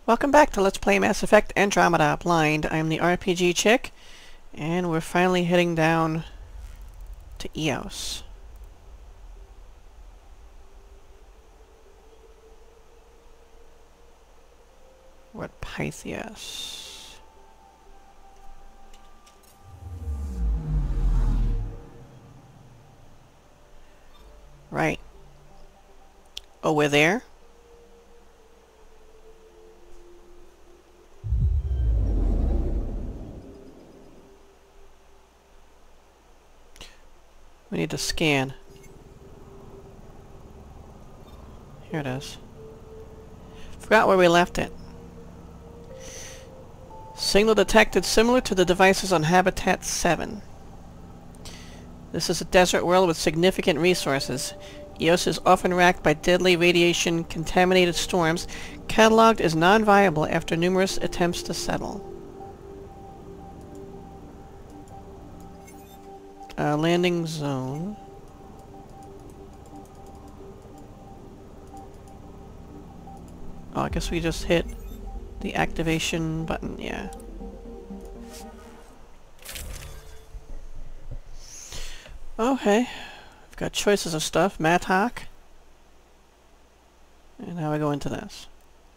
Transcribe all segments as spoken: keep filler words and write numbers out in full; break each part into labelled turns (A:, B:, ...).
A: Welcome back to Let's Play Mass Effect Andromeda Blind. I'm the R P G chick, and we're finally heading down to Eos. We're at Pythias. Right. Oh, we're there? We need to scan. Here it is. Forgot where we left it. Signal detected similar to the devices on Habitat seven. This is a desert world with significant resources. Eos is often racked by deadly radiation-contaminated storms, cataloged as non-viable after numerous attempts to settle. Uh, landing zone. Oh, I guess we just hit the activation button, yeah. Okay. We've got choices of stuff. Mattock. And how do I go into this?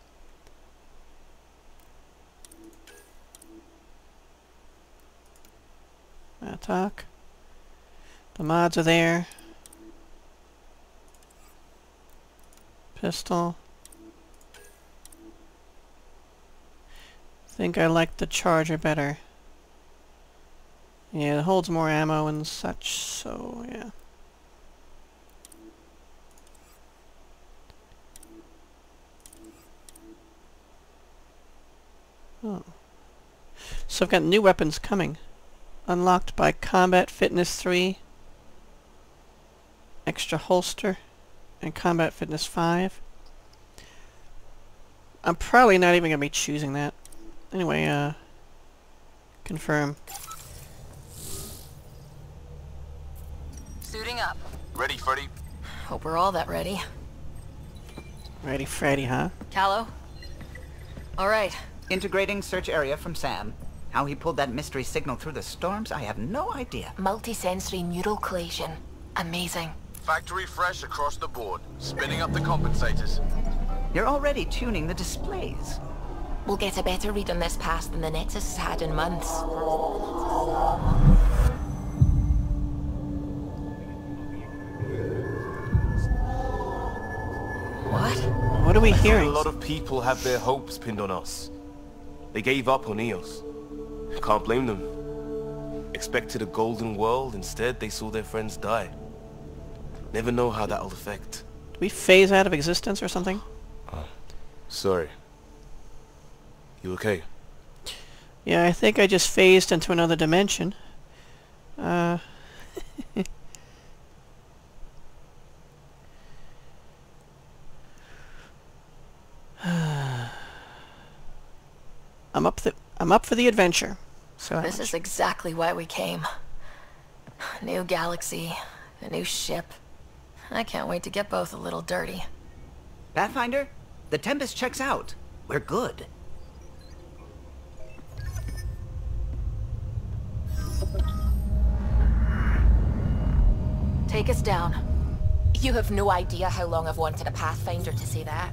A: Mattock. The mods are there. Pistol. Think I like the Charger better. Yeah, it holds more ammo and such, so yeah. Oh. So I've got new weapons coming. Unlocked by Combat Fitness three. Extra holster. And Combat Fitness five. I'm probably not even going to be choosing that. Anyway, uh... confirm.
B: Suiting up.
C: Ready, Freddy?
B: Hope we're all that ready.
A: Ready, Freddy, huh?
B: Callow? Alright.
D: Integrating search area from S A M. How he pulled that mystery signal through the storms, I have no idea.
B: Multisensory neural collation. Amazing.
C: Factory fresh across the board. Spinning up the compensators.
D: You're already tuning the displays.
B: We'll get a better read on this pass than the Nexus has had in months. What?
A: What are we hearing?
E: A lot of people have their hopes pinned on us. They gave up on Eos. Can't blame them. Expected a golden world, instead they saw their friends die. Never know how that'll affect.
A: Do we phase out of existence or something?
E: Oh, sorry. You okay?
A: Yeah, I think I just phased into another dimension. Uh... I'm up the I'm up for the adventure. So
B: This is exactly why we came. New galaxy, a new ship. I can't wait to get both a little dirty.
D: Pathfinder, the Tempest checks out. We're good.
B: Take us down. You have no idea how long I've wanted a Pathfinder to say that.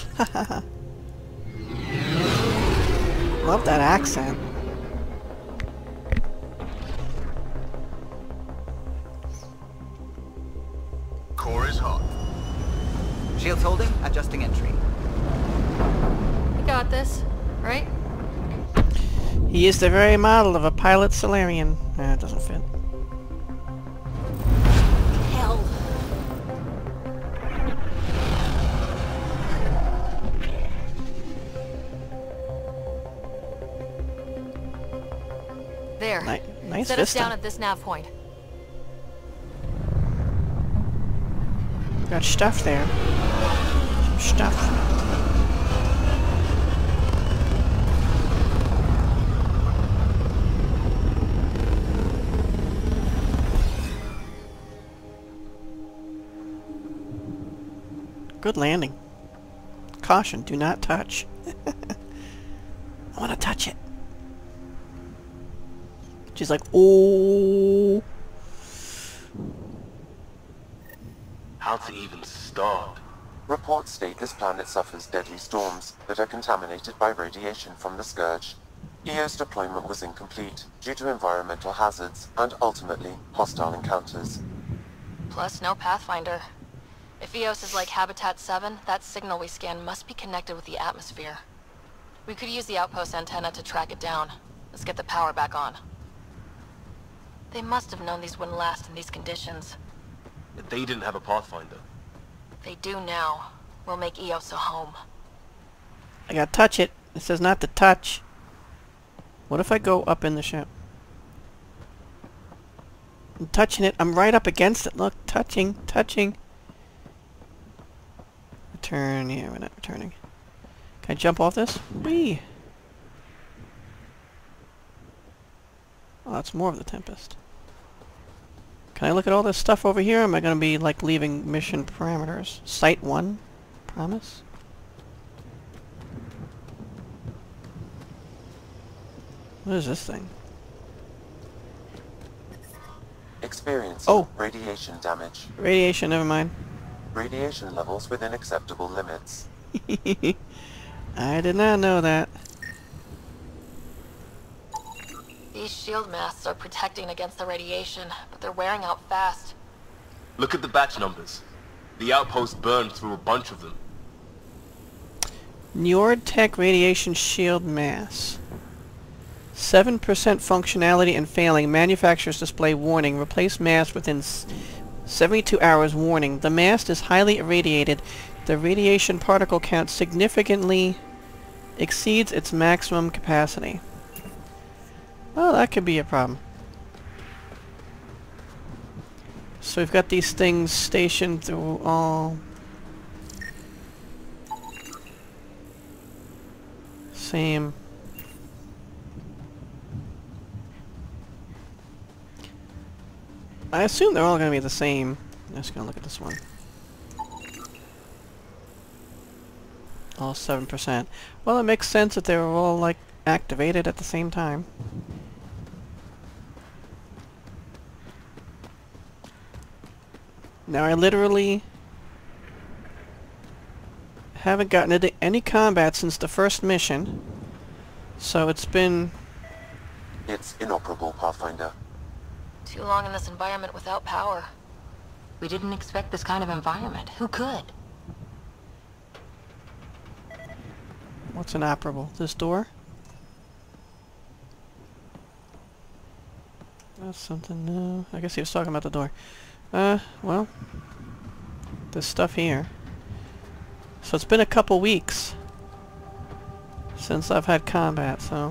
A: Love that accent.
C: Core is hot.
D: Shields holding, adjusting entry.
B: You got this, right?
A: He is the very model of a pilot Solarian. Nah, it doesn't fit.
B: Hell. There.
A: Ni nice
B: Set
A: vista.
B: us down at this nav point.
A: Got stuff there. Some stuff. Good landing. Caution, do not touch. I want to touch it. She's like, oh.
E: How to even start?
F: Reports state this planet suffers deadly storms that are contaminated by radiation from the Scourge. E O's deployment was incomplete due to environmental hazards and, ultimately, hostile encounters.
B: Plus, no Pathfinder. If Eos is like Habitat seven, that signal we scan must be connected with the atmosphere. We could use the outpost antenna to track it down. Let's get the power back on. They must have known these wouldn't last in these conditions.
E: They didn't have a Pathfinder.
B: They do now. We'll make Eos a home.
A: I gotta touch it. It says not to touch. What if I go up in the ship? I'm touching it. I'm right up against it. Look, touching, touching. Return. Yeah, we're not returning. Can I jump off this? Whee! Oh, that's more of the Tempest. Can I look at all this stuff over here? Or am I going to be, like, leaving mission parameters? Site one? Promise? What is this thing?
F: Experiencing
A: Oh.
F: radiation damage.
A: Radiation, never mind.
F: Radiation levels within acceptable limits.
A: I did not know that.
B: These shield masks are protecting against the radiation, but they're wearing out fast.
E: Look at the batch numbers. The outpost burned through a bunch of them.
A: Njord-Tech radiation shield mass. seven percent functionality and failing. Manufacturers display warning. Replace mass within s seventy-two hours warning. The mass is highly irradiated. The radiation particle count significantly exceeds its maximum capacity. Well, that could be a problem. So we've got these things stationed through all... Same. I assume they're all going to be the same. I'm just going to look at this one. All seven percent. Well, it makes sense that they were all, like, activated at the same time. Now, I literally haven't gotten into any combat since the first mission. So it's been...
F: It's inoperable, Pathfinder.
B: Too long in this environment without power.
G: We didn't expect this kind of environment. Who could?
A: What's inoperable? This door? That's something new. I guess he was talking about the door. Uh, well... This stuff here. So it's been a couple weeks since I've had combat, so...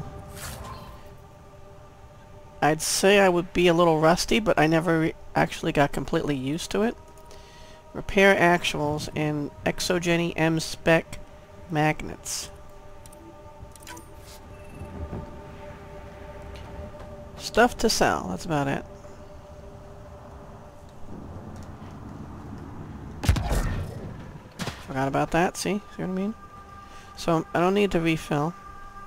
A: I'd say I would be a little rusty, but I never re actually got completely used to it. Repair actuals and exogeny M spec magnets. Stuff to sell, that's about it. Forgot about that, see? See what I mean? So, I don't need to refill.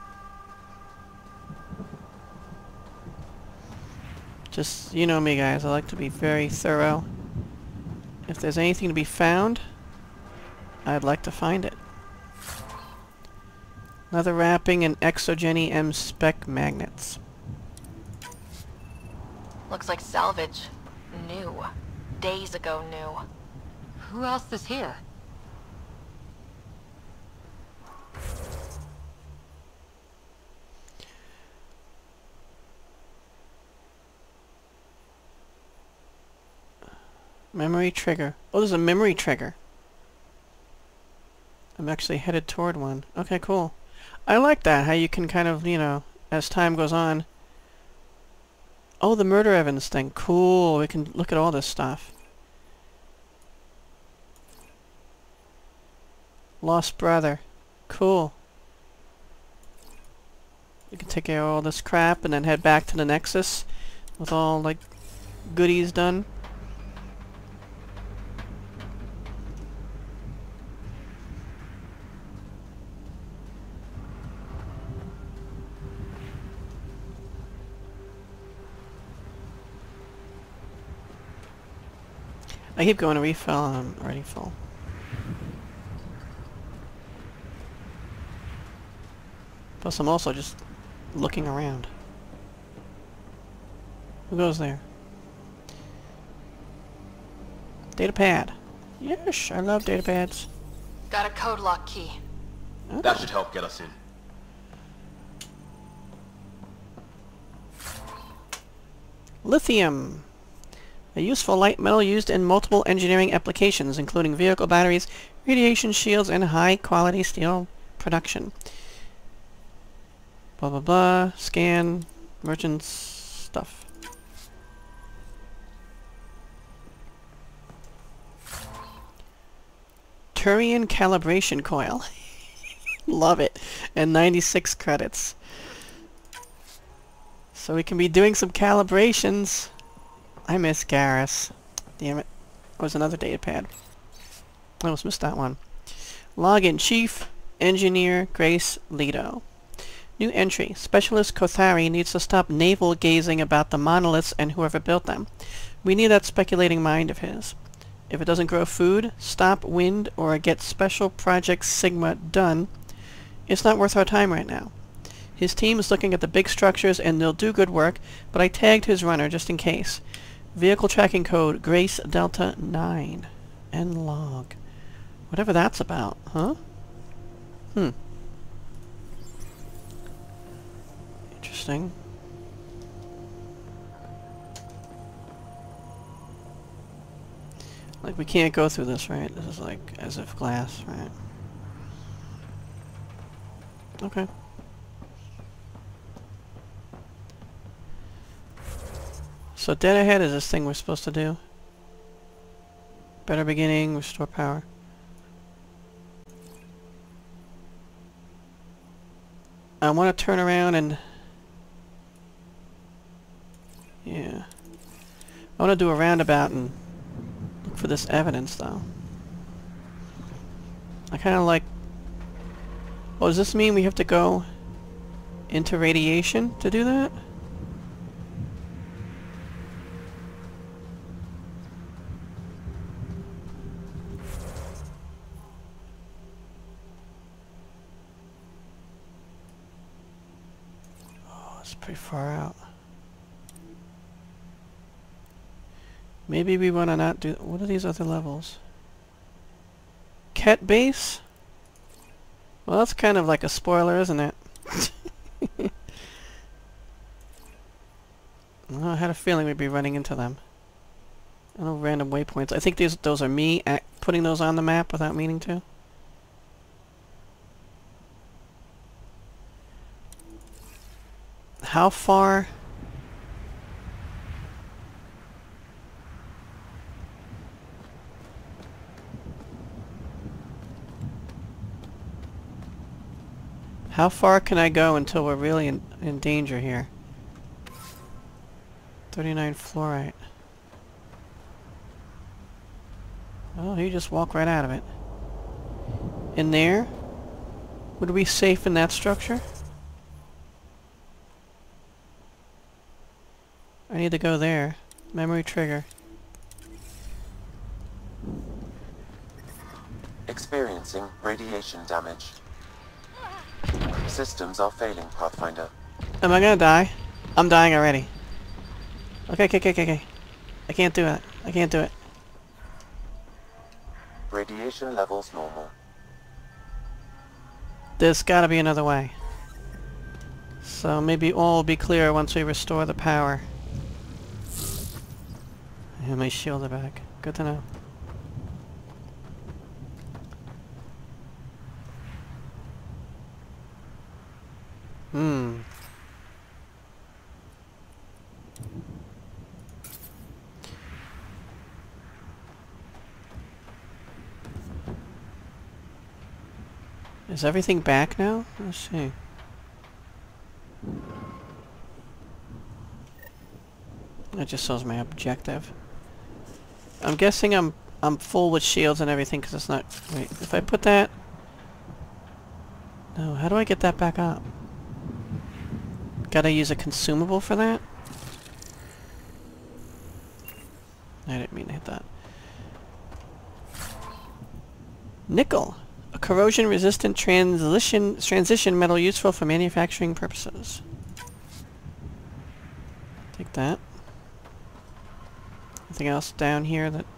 A: Just, you know me guys, I like to be very thorough. If there's anything to be found, I'd like to find it. Leather wrapping and exogeny M spec magnets.
B: Looks like salvage. New. Days ago new.
G: Who else is here?
A: Memory trigger. Oh, there's a memory trigger. I'm actually headed toward one. Okay, cool. I like that, how you can kind of, you know, as time goes on. Oh, the murder evidence thing. Cool. We can look at all this stuff. Lost brother. Cool. We can take care of all this crap and then head back to the Nexus with all, like, goodies done. I keep going to refill and I'm already full. Plus I'm also just looking around. Who goes there? Data pad. Yes, I love data pads.
B: Got a code lock key.
A: Oh.
H: That should help get us in.
A: Lithium. A useful light metal used in multiple engineering applications, including vehicle batteries, radiation shields, and high-quality steel production. Blah blah blah. Scan. Merchants. Stuff. Turian calibration coil. Love it. And ninety-six credits. So we can be doing some calibrations. I miss Garrus. Damn it. That was another data pad. I almost missed that one. Login. Chief Engineer Grace Leto. New entry. Specialist Kothari needs to stop navel-gazing about the monoliths and whoever built them. We need that speculating mind of his. If it doesn't grow food, stop wind, or get Special Project Sigma done, it's not worth our time right now. His team is looking at the big structures and they'll do good work, but I tagged his runner just in case. Vehicle tracking code Grace Delta nine. And log. Whatever that's about, huh? Hmm. Interesting. Like, we can't go through this, right? This is like as if glass, right? Okay. So dead ahead is this thing we're supposed to do. Better beginning, restore power. I want to turn around and... Yeah. I want to do a roundabout and look for this evidence, though. I kind of like... Oh, does this mean we have to go into radiation to do that? Oh, it's pretty far out. Maybe we want to not do... What are these other levels? Ket base? Well, that's kind of like a spoiler, isn't it? Well, I had a feeling we'd be running into them. I know random waypoints. I think these those are me at putting those on the map without meaning to. How far... How far can I go until we're really in, in danger here? thirty-nine fluorite. Oh, you just walk right out of it. In there? Would we be safe in that structure? I need to go there. Memory trigger.
F: Experiencing radiation damage. Systems are failing, Pathfinder.
A: Am I gonna die? I'm dying already. Okay, okay, okay, okay, okay. I can't do it. I can't do it.
F: Radiation levels normal.
A: There's gotta be another way. So maybe all will be clear once we restore the power. And my shield are back. Good to know. Hmm. Is everything back now? Let's see. That just shows my objective. I'm guessing I'm I'm full with shields and everything because it's not... Wait, if I put that... No, how do I get that back up? Gotta use a consumable for that? I didn't mean to hit that. Nickel. A corrosion-resistant transition transition metal useful for manufacturing purposes. Take that. Anything else down here that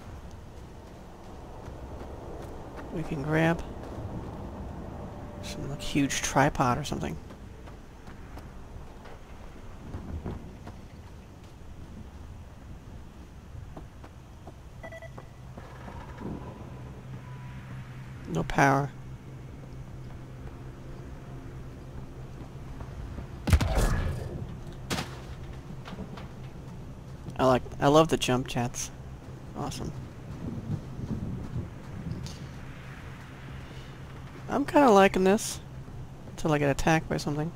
A: we can grab? Some like, huge tripod or something. No power. I like, I love the jump jets. Awesome. I'm kind of liking this until I get attacked by something.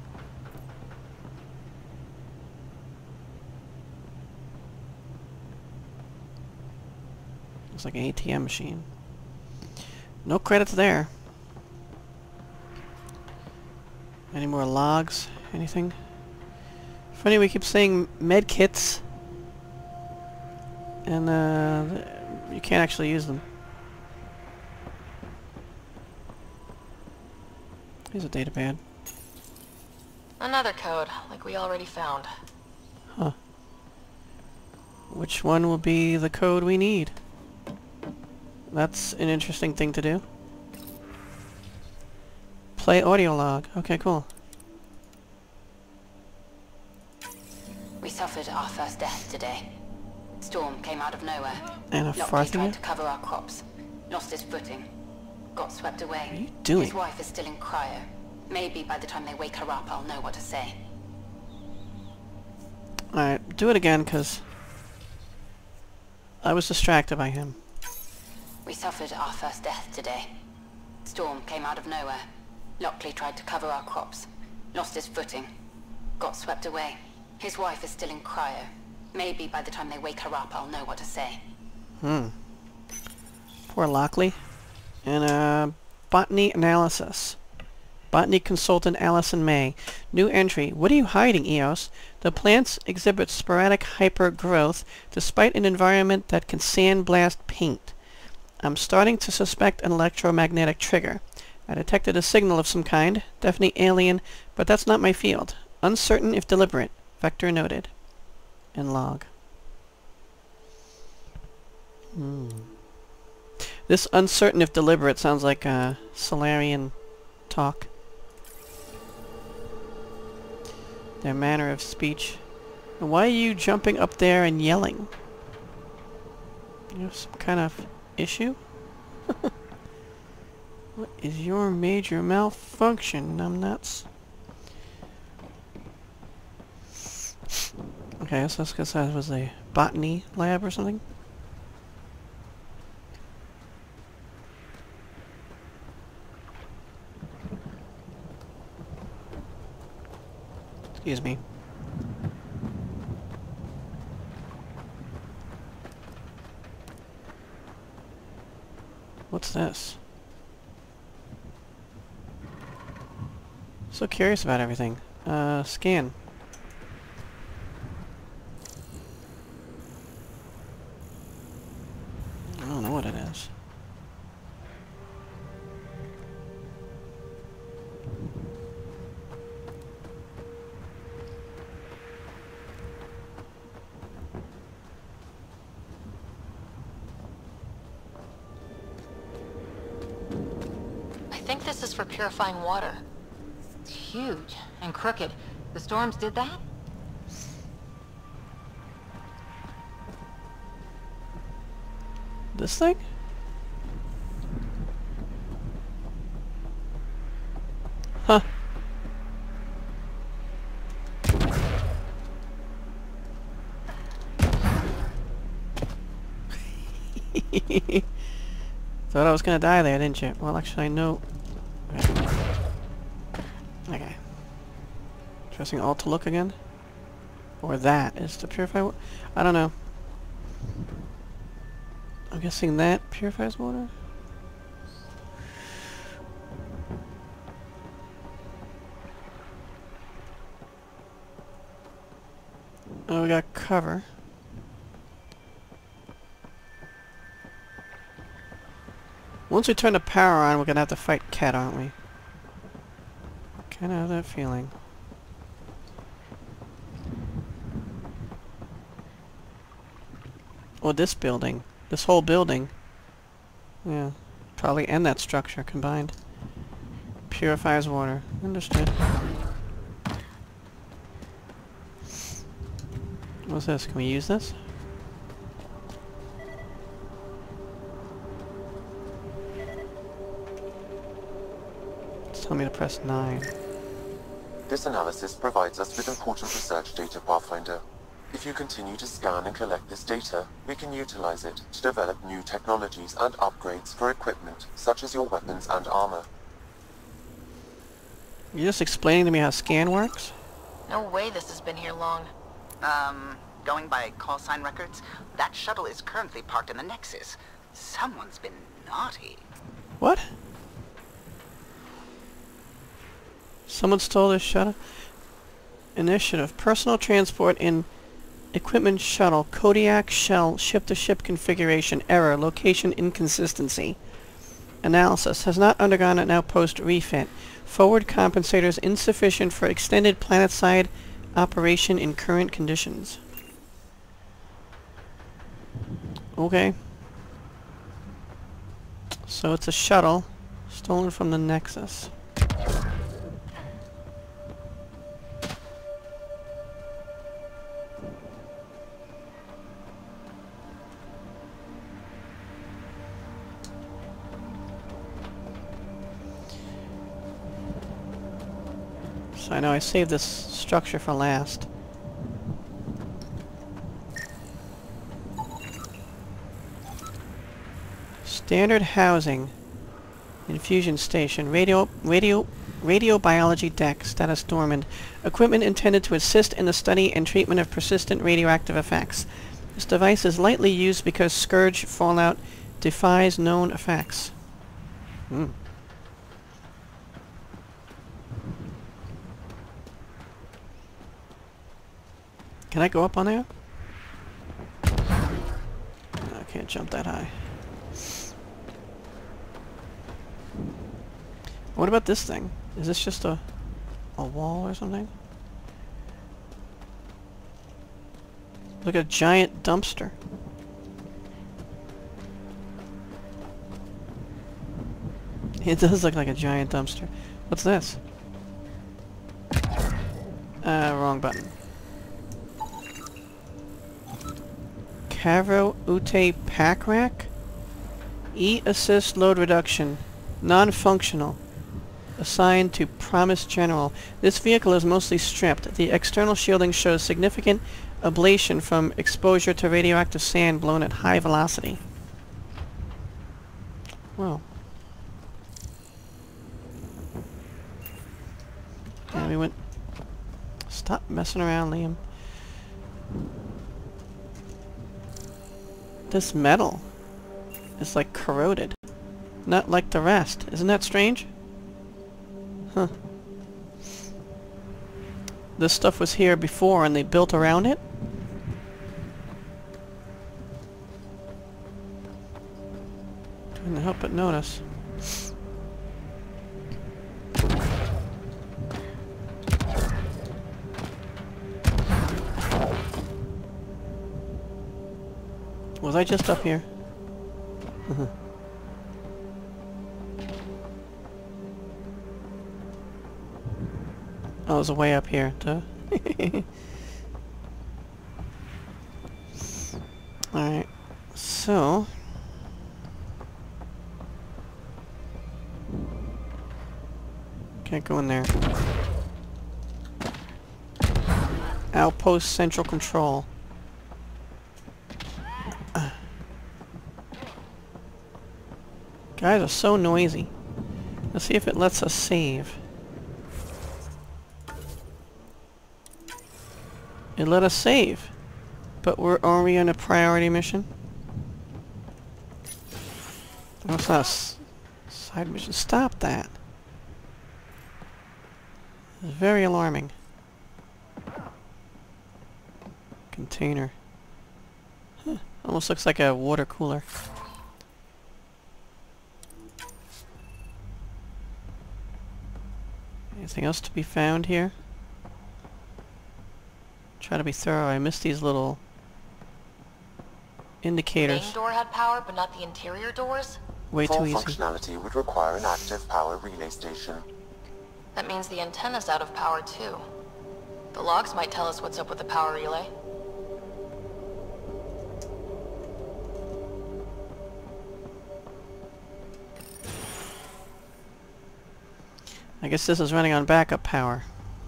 A: Looks like an A T M machine. No credits there. Any more logs? Anything? Funny we keep saying med kits, and uh, you can't actually use them. Here's a datapad.
B: Another code, like we already found.
A: Huh. Which one will be the code we need? That's an interesting thing to do. Play audio log. Okay, cool.
G: We suffered our first death today. Storm came out of nowhere.
A: And a
G: Lockheed
A: farting
G: tried
A: it?
G: to cover our crops. Lost his footing. Got swept away.
A: What are you doing?
G: His wife is still in cryo. Maybe by the time they wake her up, I'll know what to say.
A: Alright, do it again, because I was distracted by him.
G: We suffered our first death today. Storm came out of nowhere. Lockley tried to cover our crops. Lost his footing. Got swept away. His wife is still in cryo. Maybe by the time they wake her up, I'll know what to say.
A: Hmm. Poor Lockley. And, uh, botany analysis. Botany consultant Allison May. New entry. What are you hiding, Eos? The plants exhibit sporadic hyper-growth despite an environment that can sandblast paint. I'm starting to suspect an electromagnetic trigger. I detected a signal of some kind. Definitely alien, but that's not my field. Uncertain if deliberate. Vector noted. And log. Hmm. This uncertain if deliberate sounds like uh, Solarian talk. Their manner of speech. And why are you jumping up there and yelling? You have some kind of issue? What is your major malfunction, numbnuts? Okay, so that's because that was a botany lab or something. Excuse me. What's this? So curious about everything. Uh, scan. I don't know what it is.
B: I think this is for purifying water.
G: It's huge and crooked. The storms did that?
A: This thing? Huh. Thought I was gonna die there, didn't you? Well, actually, I know. Okay. Okay. Pressing Alt to look again? Or that is to purify water? I don't know. I'm guessing that purifies water? Oh, we got cover. Once we turn the power on, we're gonna have to fight Cat, aren't we? Kinda have that feeling. Or this building. This whole building. Yeah. Probably and that structure combined. Purifies water. Understood. What's this? Can we use this? It's telling me to press nine.
F: This analysis provides us with important research data, Pathfinder. If you continue to scan and collect this data, we can utilize it to develop new technologies and upgrades for equipment, such as your weapons and armor.
A: You're just explaining to me how scan works?
B: No way this has been here long.
D: Um, going by call sign records, that shuttle is currently parked in the Nexus. Someone's been naughty.
A: What? Someone stole this shuttle? Initiative. Personal transport in equipment shuttle. Kodiak shell. Ship-to-ship configuration. Error. Location inconsistency. Analysis. Has not undergone an outpost refit. Forward compensators insufficient for extended planet-side operation in current conditions. Okay. So it's a shuttle stolen from the Nexus. So I know I saved this structure for last. Standard housing. Infusion station. Radio radio radio biology deck. Status dormant. Equipment intended to assist in the study and treatment of persistent radioactive effects. This device is lightly used because Scourge Fallout defies known effects. Hmm. Can I go up on there? I can't jump that high. What about this thing? Is this just a a wall or something? Look at a giant dumpster. It does look like a giant dumpster. What's this? Uh, wrong button. Cavro Ute Pack Rack? E-assist load reduction. Non-functional. Assigned to Promise General. This vehicle is mostly stripped. The external shielding shows significant ablation from exposure to radioactive sand blown at high velocity. Well. Yeah, we went... Stop messing around, Liam. This metal is like corroded. Not like the rest. Isn't that strange? Huh. This stuff was here before and they built around it? Couldn't help but notice. Was I just up here? Oh, it was way up here, duh. Alright, so... Can't go in there. Outpost Central Control. Guys are so noisy. Let's see if it lets us save. It let us save. But we're, are we on a priority mission? Oh, it's not a s side mission. Stop that. It's very alarming. Container. Huh. Almost looks like a water cooler. Anything else to be found here? Try to be thorough. I missed these little indicators.
B: The main door had power, but not the interior doors?
A: Way
F: Full
A: too easy.
F: functionality would require an active power relay station.
B: That means the antenna's out of power too. The logs might tell us what's up with the power relay.
A: I guess this is running on backup power.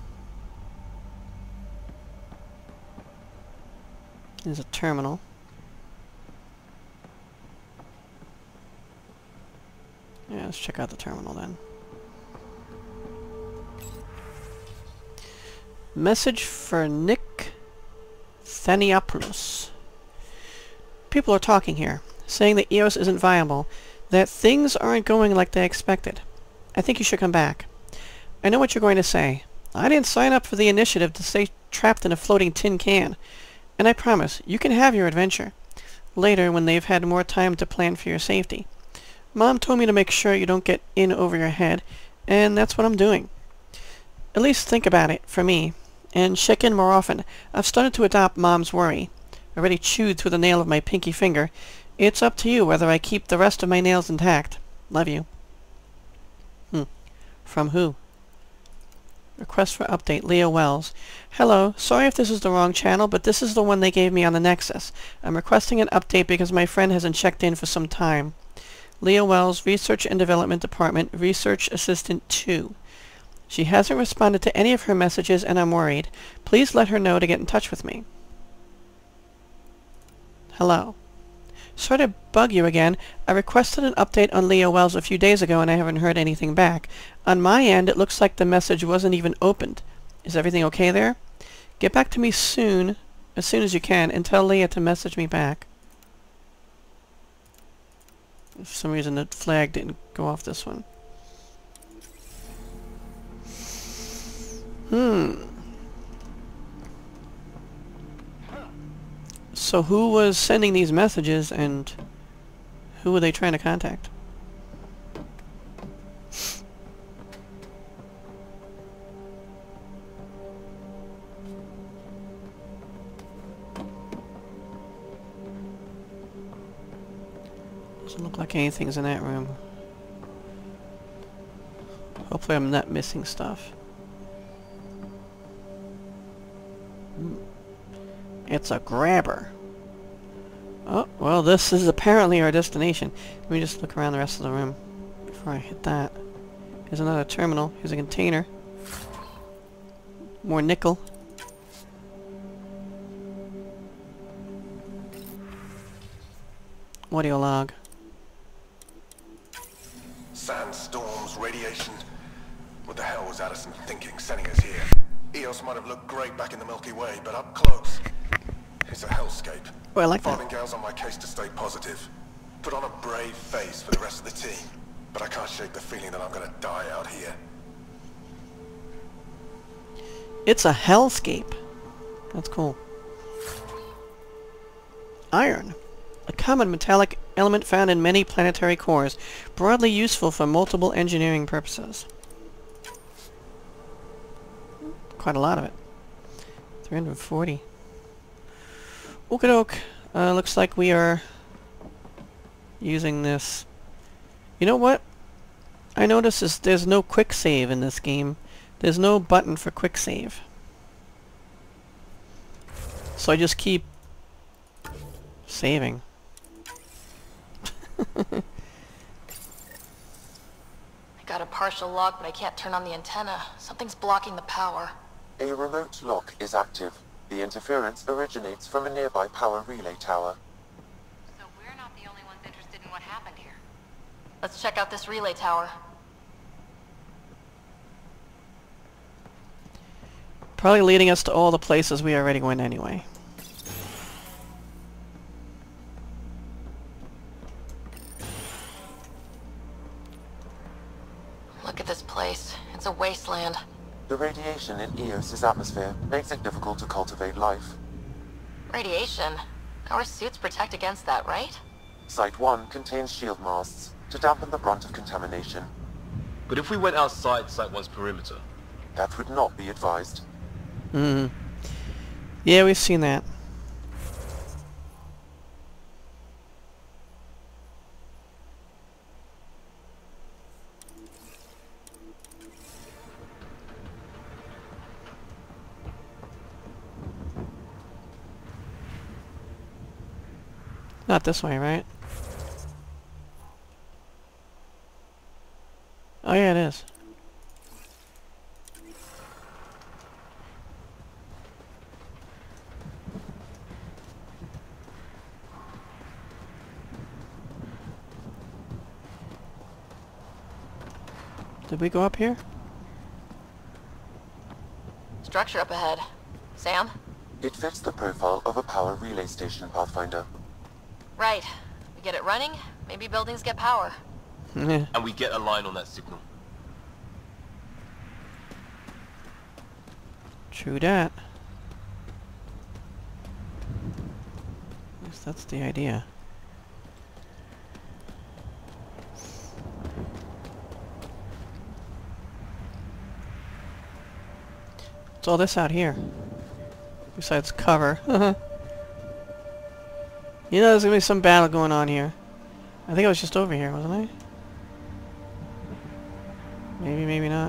A: There's a terminal. Yeah, let's check out the terminal then. Message for Nick Thaniopoulos. People are talking here, saying that E O S isn't viable, that things aren't going like they expected. I think you should come back. I know what you're going to say. I didn't sign up for the initiative to stay trapped in a floating tin can. And I promise, you can have your adventure. Later, when they've had more time to plan for your safety. Mom told me to make sure you don't get in over your head, and that's what I'm doing. At least think about it, for me. And check in more often. I've started to adopt Mom's worry. Already chewed through the nail of my pinky finger. It's up to you whether I keep the rest of my nails intact. Love you. Hmm. From who? Request for update, Leah Wells. Hello, sorry if this is the wrong channel, but this is the one they gave me on the Nexus. I'm requesting an update because my friend hasn't checked in for some time. Leah Wells, Research and Development Department, Research Assistant two. She hasn't responded to any of her messages and I'm worried. Please let her know to get in touch with me. Hello. Sorry to bug you again. I requested an update on Leah Wells a few days ago and I haven't heard anything back. On my end, it looks like the message wasn't even opened. Is everything okay there? Get back to me soon, as soon as you can, and tell Leah to message me back. For some reason the flag didn't go off this one. Hmm. So who was sending these messages and who were they trying to contact? Doesn't look like anything's in that room. Hopefully I'm not missing stuff. Hmm. It's a grabber. Oh, well, this is apparently our destination. Let me just look around the rest of the room before I hit that. Here's another terminal. Here's a container. More nickel. Audio log.
H: Sandstorms, radiation. What the hell was Addison thinking sending us here? E O S might have looked great back in the Milky Way, but up close, it's a hellscape.
A: Oh, I like that.
H: Farthingale's on my case to stay positive. Put on a brave face for the rest of the team, but I can't shake the feeling that I'm gonna die out here.
A: It's a hellscape. That's cool. Iron. A common metallic element found in many planetary cores, broadly useful for multiple engineering purposes. Quite a lot of it. three hundred forty. Okie-doke. Uh, looks like we are using this. You know what? I notice is there's no quick save in this game. There's no button for quick save. So I just keep saving.
B: I got a partial lock, but I can't turn on the antenna. Something's blocking the power.
F: A remote lock is active. The interference originates from a nearby power relay tower.
G: So we're not the only ones interested in what happened here.
B: Let's check out this relay tower.
A: Probably leading us to all the places we already went anyway.
B: Look at this place. It's a wasteland.
F: The radiation in Eos's atmosphere makes it difficult to cultivate life.
B: Radiation? Our suits protect against that, right?
F: Site one contains shield masts to dampen the brunt of contamination.
E: But if we went outside Site one's perimeter,
F: That would not be advised.
A: Mm-hmm. Yeah, we've seen that. Not this way, right? Oh yeah, it is. Did we go up here?
B: Structure up ahead. Sam?
F: It fits the profile of a power relay station, Pathfinder.
B: Right. We get it running, maybe buildings get power.
A: Yeah.
E: And we get a line on that signal.
A: True that. At least that's the idea. What's all this out here? Besides cover. You know there's gonna be some battle going on here. I think I was just over here, wasn't I? Maybe, maybe not.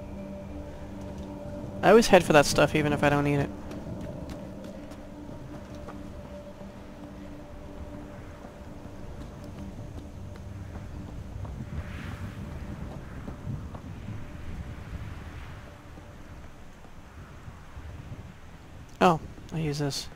A: I always head for that stuff even if I don't need it. Oh, I use this.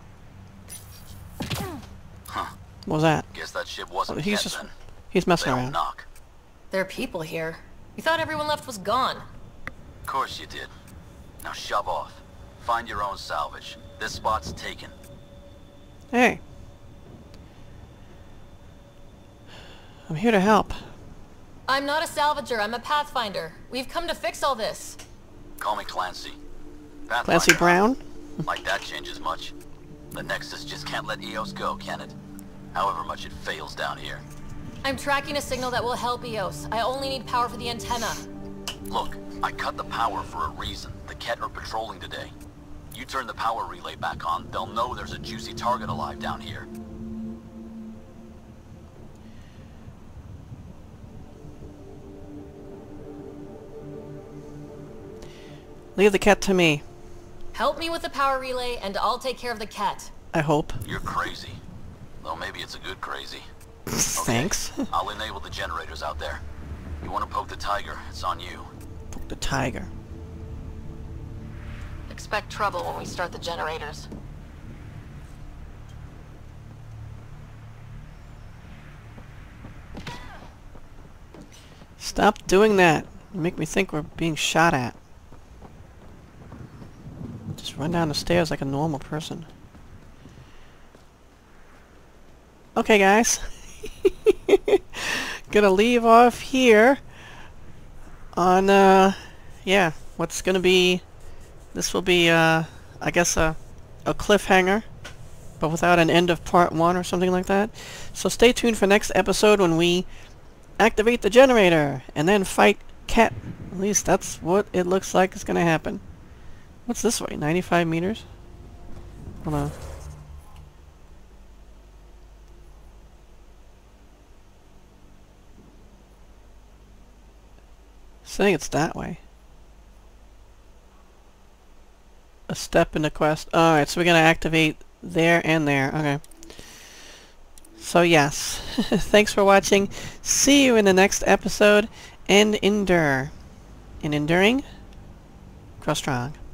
C: Huh.
A: What was that?
C: Guess that ship wasn't
A: Oh, he's
C: Ket
A: just
C: then.
A: he's messing
C: They don't
A: around.
C: knock.
B: There are people here. We thought everyone left was gone.
C: Of course you did. Now shove off. Find your own salvage. This spot's taken.
A: Hey. I'm here to help.
B: I'm not a salvager, I'm a pathfinder. We've come to fix all this.
C: Call me Clancy.
A: Clancy
C: Pathfinder.
A: Brown?
C: Like that changes much. The Nexus just can't let E O S go, can it? However much it fails down here.
B: I'm tracking a signal that will help E O S. I only need power for the antenna.
C: Look, I cut the power for a reason. The Ket are patrolling today. You turn the power relay back on, they'll know there's a juicy target alive down here.
A: Leave the cat to me.
B: Help me with the power relay, and I'll take care of the cat.
A: I hope.
C: You're crazy. Though maybe it's a good crazy.
A: Thanks.
C: I'll enable the generators out there. You want to poke the tiger, it's on you.
A: Poke the tiger.
B: Expect trouble when we start the generators.
A: Stop doing that. You make me think we're being shot at. Just run down the stairs like a normal person. Okay, guys. Gonna leave off here on, uh, yeah, what's gonna be, this will be, uh, I guess a, a cliffhanger, but without an end of part one or something like that. So stay tuned for next episode when we activate the generator and then fight Ket. At least that's what it looks like is gonna happen. What's this way? ninety-five meters? Hold on. Saying it's that way. A step in the quest. Alright, so we're gonna activate there and there. Okay. So yes. Thanks for watching. See you in the next episode. And endure. In enduring, grow strong.